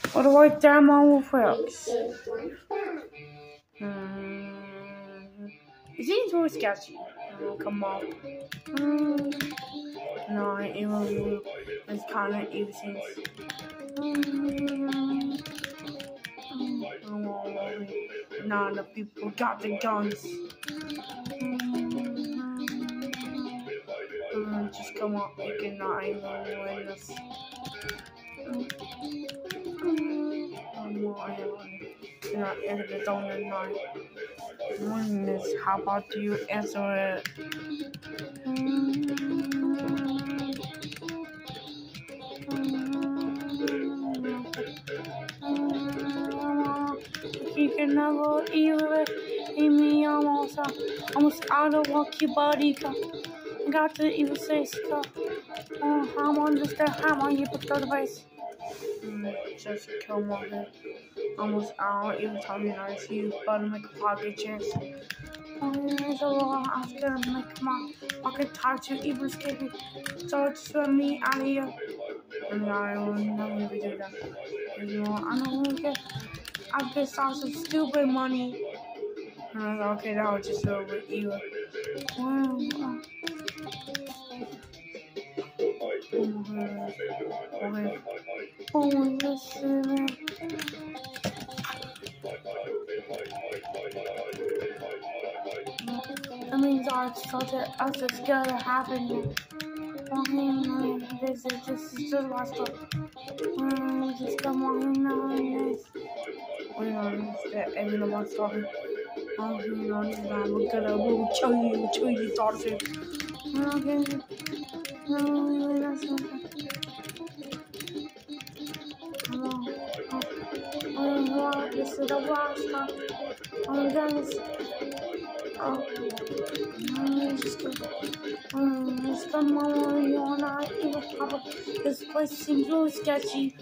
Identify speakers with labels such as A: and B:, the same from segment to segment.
A: What do I damn on with folks? It seems really sketchy. Oh, come on. No, it really is kind of evil things. None of the people got the guns. Just come on, you cannot even win this. You're not in the zone tonight. Win this. How about you answer it? You can never even leave me almost out of walkie body. Got to even say stuff. I'm on just the hammer, you put the device. Just kill my head. Almost out, even time I see you, but make a pocket chance. There's a lot after make my pocket tie to even escape me. So it's swim me out of here. And I will never do that. You know, I don't get. I pissed off some stupid money. And I was like, okay, that was just a little bit evil. That means I started us it's gonna happen. This is just the last one. Just come on now. Everyone wants talking. I'm gonna show you thoughts. Okay. This is the last time. I'm done. Just come on, you're not even proper. This place seems really sketchy.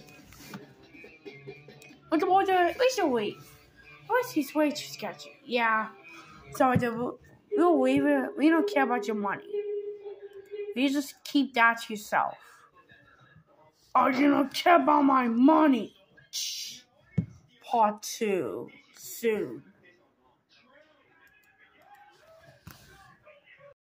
A: But the water, wait. What's this way too sketchy? Yeah. So we don't care about your money. You just keep that to yourself. Oh, you don't care about my money. Part 2 soon.